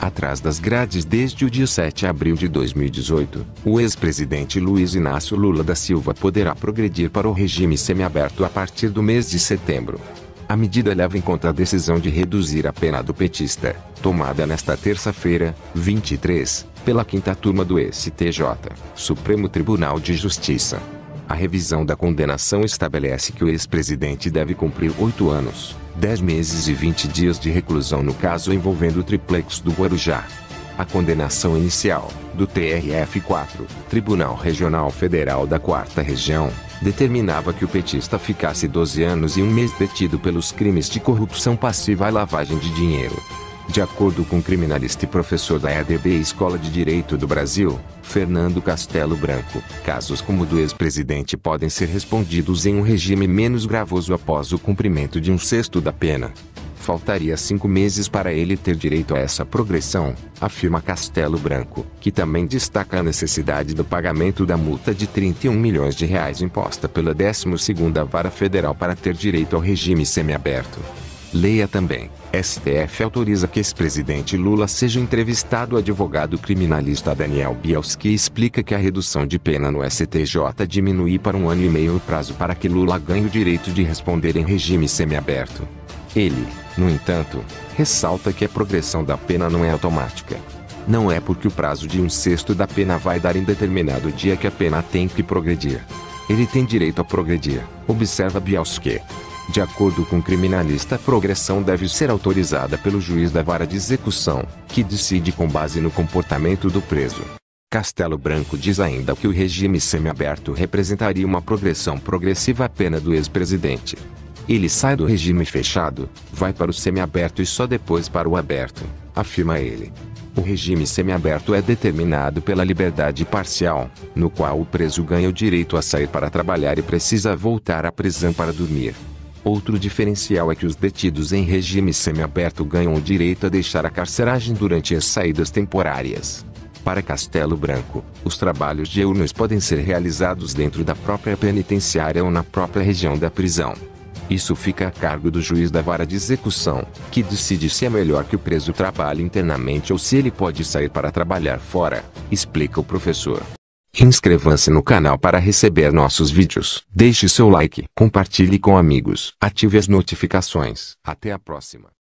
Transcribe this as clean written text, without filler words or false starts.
Atrás das grades desde o dia 7 de abril de 2018, o ex-presidente Luiz Inácio Lula da Silva poderá progredir para o regime semiaberto a partir do mês de setembro. A medida leva em conta a decisão de reduzir a pena do petista, tomada nesta terça-feira, 23, pela 5ª turma do STJ, Supremo Tribunal de Justiça. A revisão da condenação estabelece que o ex-presidente deve cumprir 8 anos, 10 meses e 20 dias de reclusão no caso envolvendo o triplex do Guarujá. A condenação inicial, do TRF4, Tribunal Regional Federal da 4ª Região, determinava que o petista ficasse 12 anos e 1 mês detido pelos crimes de corrupção passiva e lavagem de dinheiro. De acordo com o criminalista e professor da EDB Escola de Direito do Brasil, Fernando Castelo Branco, casos como o do ex-presidente podem ser respondidos em um regime menos gravoso após o cumprimento de 1/6 da pena. Faltaria 5 meses para ele ter direito a essa progressão, afirma Castelo Branco, que também destaca a necessidade do pagamento da multa de R$31 milhões imposta pela 12ª Vara Federal para ter direito ao regime semiaberto. Leia também: STF autoriza que ex-presidente Lula seja entrevistado. O advogado criminalista Daniel Bielski explica que a redução de pena no STJ diminui para 1 ano e meio o prazo para que Lula ganhe o direito de responder em regime semiaberto. Ele, no entanto, ressalta que a progressão da pena não é automática. Não é porque o prazo de 1/6 da pena vai dar em determinado dia que a pena tem que progredir. Ele tem direito a progredir, observa Bielski. De acordo com o criminalista, a progressão deve ser autorizada pelo juiz da vara de execução, que decide com base no comportamento do preso. Castelo Branco diz ainda que o regime semiaberto representaria uma progressão progressiva à pena do ex-presidente. Ele sai do regime fechado, vai para o semiaberto e só depois para o aberto, afirma ele. O regime semiaberto é determinado pela liberdade parcial, no qual o preso ganha o direito a sair para trabalhar e precisa voltar à prisão para dormir. Outro diferencial é que os detidos em regime semiaberto ganham o direito a deixar a carceragem durante as saídas temporárias. Para Castelo Branco, os trabalhos diurnos podem ser realizados dentro da própria penitenciária ou na própria região da prisão. Isso fica a cargo do juiz da vara de execução, que decide se é melhor que o preso trabalhe internamente ou se ele pode sair para trabalhar fora, explica o professor. Inscreva-se no canal para receber nossos vídeos. Deixe seu like, compartilhe com amigos, ative as notificações. Até a próxima.